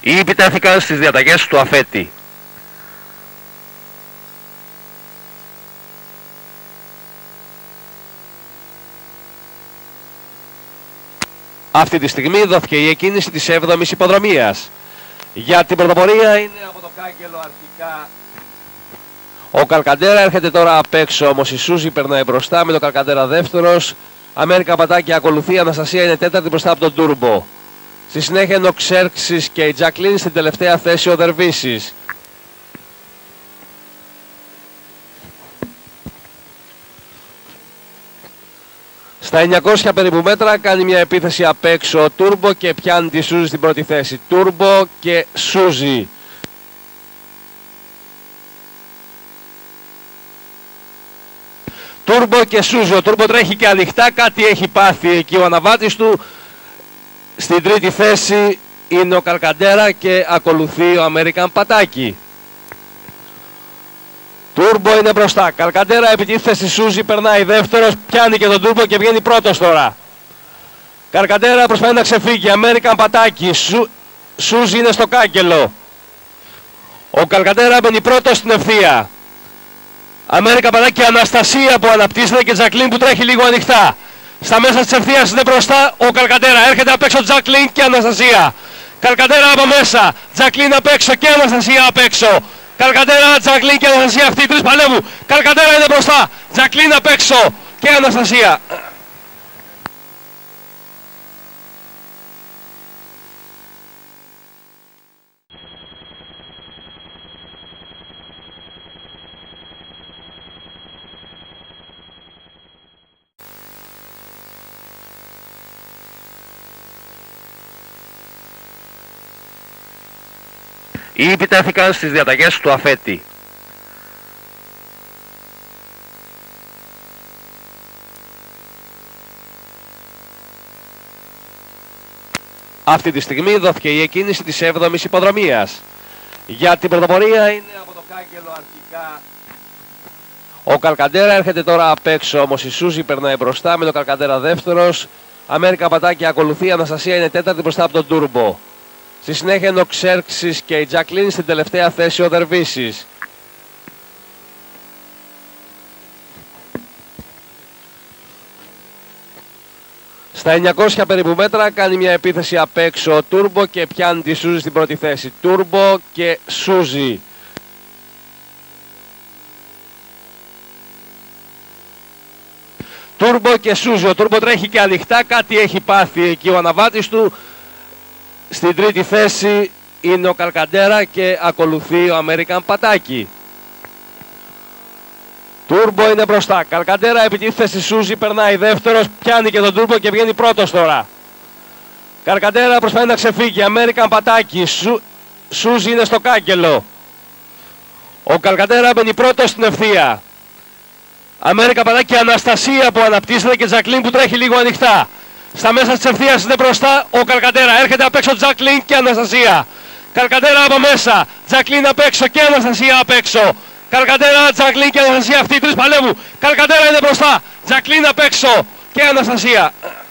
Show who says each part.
Speaker 1: ή επιτέθηκαν στις διαταγές του αφέτη. Αυτή τη στιγμή δόθηκε η εκκίνηση της 7ης υποδρομίας. Για την πρωτοπορία είναι από το κάγκελο αρχικά ο Καλκαντέρα, έρχεται τώρα απ' έξω, όμως η Σούζη περνάει μπροστά με το Καλκαντέρα δεύτερος. Αμέρικα Πατάκη ακολουθεί, η Αναστασία είναι τέταρτη μπροστά από τον Τούρμπο. Στη συνέχεια είναι ο Ξέρξης και η Τζακλίν, στην τελευταία θέση ο Δερβίσης. Στα 900 περίπου μέτρα κάνει μια επίθεση απ' έξω ο Τούρμπο και πιάνει τη Σούζη στην πρώτη θέση. Τούρμπο και Σούζη. Τούρμπο και Σούζη. Ο Τούρμπο τρέχει και ανοιχτά, κάτι έχει πάθει εκεί ο αναβάτης του. Στην τρίτη θέση είναι ο Καλκαντέρα και ακολουθεί ο American Πατάκη. Τούρμπο είναι μπροστά. Καλκαντέρα επιτίθεται στη Σούζη, περνάει δεύτερος, πιάνει και τον Τούρμπο και βγαίνει πρώτος τώρα. Καλκαντέρα προσπαθεί να ξεφύγει. American Πατάκη. Σούζη είναι στο κάγκελο. Ο Καλκαντέρα μπαίνει πρώτος στην ευθεία. Αμέρικα Πατάκη και Αναστασία που αναπτύσσεται και Τζακλίν που τρέχει λίγο ανοιχτά. Στα μέσα της ευθείας είναι μπροστά ο Καλκαντέρα. Έρχεται απ' έξω Τζακλίν και Αναστασία. Καλκαντέρα από μέσα. Τζακλίν απ' έξω και Αναστασία απ' έξω. Καλκαντέρα, Τζακλίν και Αναστασία. Αυτοί οι τρεις παλεύουν. Καλκαντέρα είναι μπροστά. Τζακλίν απ' έξω και Αναστασία. Ή επιτέθηκαν στις διαταγές του αφέτη. Αυτή τη στιγμή δόθηκε η εκκίνηση της 7ης υποδρομίας. Για την πρωτοπορία είναι από το κάγκελο αρχικά ο Καλκαντέρα, έρχεται τώρα απ' έξω, όμως η Σούζη περνάει μπροστά με το Καλκαντέρα δεύτερος. Αμέρικα Πατάκη ακολουθεί, η Αναστασία είναι τέταρτη μπροστά από τον Τούρμπο. Στη συνέχεια είναι ο Ξέρξης και η Τζακλίν, στην τελευταία θέση ο Δερβίσης. Στα 900 περίπου μέτρα κάνει μια επίθεση απ' έξω ο Τούρμπο και πιάνει τη Σούζη στην πρώτη θέση. Τούρμπο και Σούζη. Τούρμπο και Σούζη. Ο Τούρμπο τρέχει και ανοιχτά, κάτι έχει πάθει εκεί ο αναβάτης του. Στην τρίτη θέση είναι ο Καλκαντέρα και ακολουθεί ο American Πατάκη. Τούρμπο είναι μπροστά. Καλκαντέρα επιτίθεται στη Σούζη, περνάει δεύτερος, πιάνει και τον Τούρμπο και βγαίνει πρώτος τώρα. Καλκαντέρα προσπαθεί να ξεφύγει. American Πατάκη. Σούζη είναι στο κάγκελο. Ο Καλκαντέρα μπαίνει πρώτος στην ευθεία. American Πατάκη και Αναστασία που αναπτύσσεται και Τζακλίν που τρέχει λίγο ανοιχτά. Στα μέσα της ευθείας είναι μπροστά ο Καλκαντέρα. Έρχεται απ' έξω Τζακλίν και Αναστασία. Καλκαντέρα από μέσα. Τζακλίν απ' έξω και Αναστασία απ' έξω. Καλκαντέρα, Τζακλίν και Αναστασία. Αυτοί οι τρεις παλεύουν. Καλκαντέρα είναι μπροστά. Τζακλίν απ' έξω και Αναστασία.